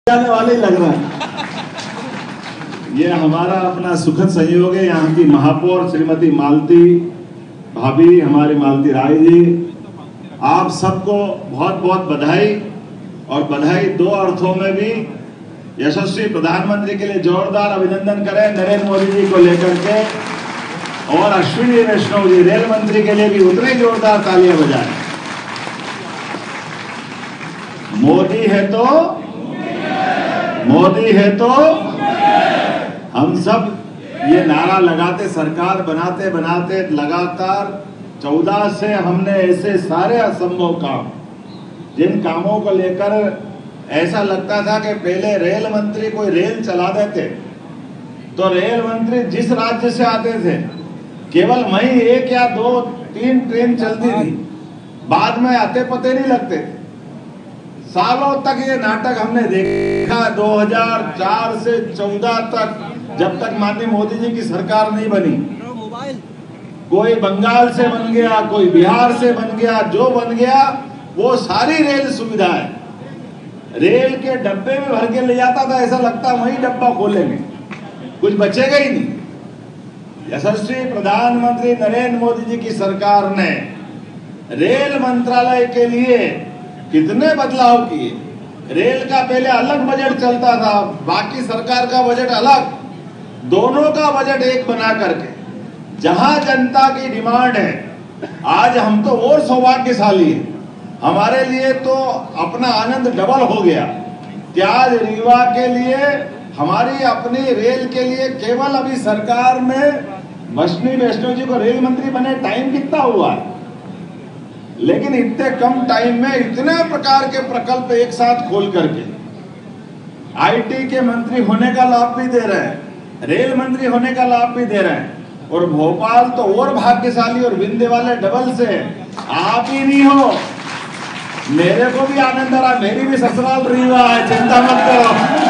जाने वाले ही लग रहा है। ये हमारा अपना सुखद संयोग है। यहाँ की महापौर श्रीमती मालती भाभी, हमारी मालती राय जी, आप सबको बहुत बहुत बधाई। और बधाई दो अर्थों में भी, यशस्वी प्रधानमंत्री के लिए जोरदार अभिनंदन करें नरेंद्र मोदी जी को लेकर के, और अश्विनी वैष्णव जी रेल मंत्री के लिए भी उतने जोरदार तालियां बजाएं। मोदी है तो हम सब ये नारा लगाते, सरकार बनाते बनाते लगातार 14 से हमने ऐसे सारे असंभव काम, जिन कामों को लेकर ऐसा लगता था कि पहले रेल मंत्री कोई रेल चला देते तो रेल मंत्री जिस राज्य से आते थे केवल वहीं 1 या 2 3 ट्रेन चलती थी, बाद में आते पते नहीं लगते। सालों तक ये नाटक हमने देखा। 2004 से 14 तक, जब तक माननीय मोदी जी की सरकार नहीं बनी, कोई बंगाल से बन गया, कोई बिहार से बन गया, जो बन गया वो सारी रेल सुविधाएं रेल के डब्बे में भर के ले जाता था। ऐसा लगता वही डब्बा खोलेंगे, कुछ बचेगा ही नहीं। यशस्वी प्रधानमंत्री नरेंद्र मोदी जी की सरकार ने रेल मंत्रालय के लिए कितने बदलाव किए। रेल का पहले अलग बजट चलता था, बाकी सरकार का बजट अलग, दोनों का बजट एक बना करके, जहां जनता की डिमांड है। आज हम तो और सौभाग्यशाली हैं, हमारे लिए तो अपना आनंद डबल हो गया कि आज रीवा के लिए, हमारी अपनी रेल के लिए, केवल अभी सरकार में अश्विनी वैष्णव जी को रेल मंत्री बने टाइम कितना हुआ है, लेकिन इतने कम टाइम में इतने प्रकार के प्रकल्प एक साथ खोल करके आईटी के मंत्री होने का लाभ भी दे रहे हैं, रेल मंत्री होने का लाभ भी दे रहे हैं। और भोपाल तो और भाग्यशाली और विंध्य वाले डबल से, आप ही नहीं हो, मेरे को भी आनंद आ रहा, मेरी भी ससुराल रीवा है, चिंता मत करो।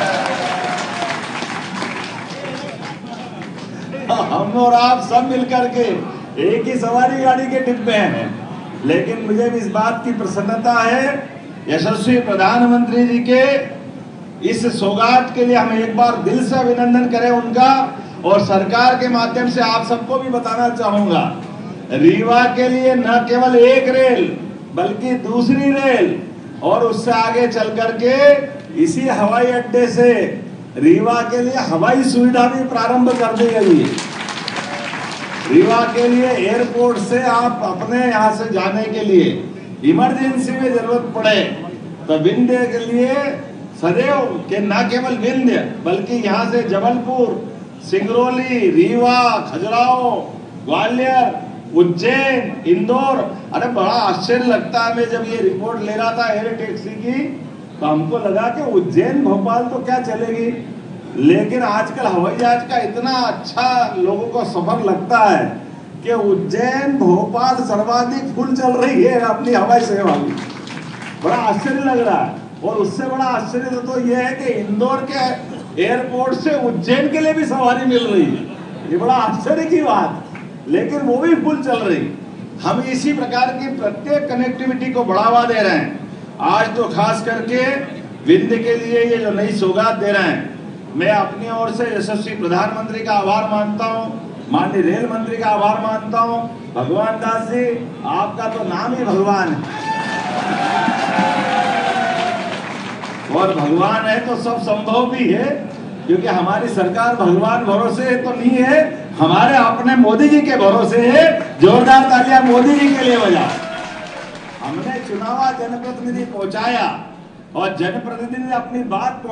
हम और आप सब मिलकर के एक ही सवारी गाड़ी के डिब्बे हैं। लेकिन मुझे भी इस बात की प्रसन्नता है, यशस्वी प्रधानमंत्री जी के इस सौगात के लिए हम एक बार दिल से अभिनंदन करें उनका। और सरकार के माध्यम से आप सबको भी बताना चाहूंगा, रीवा के लिए न केवल एक रेल बल्कि दूसरी रेल, और उससे आगे चल करके इसी हवाई अड्डे से रीवा के लिए हवाई सुविधा भी प्रारंभ कर दी गई है। रीवा के लिए एयरपोर्ट से आप अपने यहाँ से जाने के लिए इमरजेंसी में जरूरत पड़े तो विंध्य के लिए सदैव के न केवल विंध्य बल्कि यहाँ से जबलपुर, सिंगरौली, रीवा, खजुराहो, ग्वालियर, उज्जैन, इंदौर। अरे बड़ा आश्चर्य लगता है, मैं जब ये रिपोर्ट ले रहा था एयर टैक्सी की तो हमको लगा कि उज्जैन भोपाल तो क्या चलेगी, लेकिन आजकल हवाई जहाज का इतना अच्छा लोगों को सफर लगता है कि उज्जैन भोपाल सर्वाधिक फुल चल रही है अपनी हवाई सेवा भी। बड़ा आश्चर्य लग रहा है। और उससे बड़ा आश्चर्य तो यह है कि इंदौर के एयरपोर्ट से उज्जैन के लिए भी सवारी मिल रही है। ये बड़ा आश्चर्य की बात, लेकिन वो भी फुल चल रही। हम इसी प्रकार की प्रत्येक कनेक्टिविटी को बढ़ावा दे रहे हैं। आज तो खास करके विंध्य के लिए ये जो नई सौगात दे रहे हैं, मैं अपनी ओर से यशस्वी प्रधानमंत्री का आभार मानता हूँ, माननीय रेल मंत्री का आभार मानता हूँ। भगवान दास जी, आपका तो नाम ही भगवान है, और भगवान है तो सब संभव भी है, क्योंकि हमारी सरकार भगवान भरोसे तो नहीं है, हमारे अपने मोदी जी के भरोसे है। जोरदार तालियां मोदी जी के लिए बजा। हमने चुनावा जनप्रतिनिधि पहुंचाया और जनप्रतिनिधि ने अपनी बात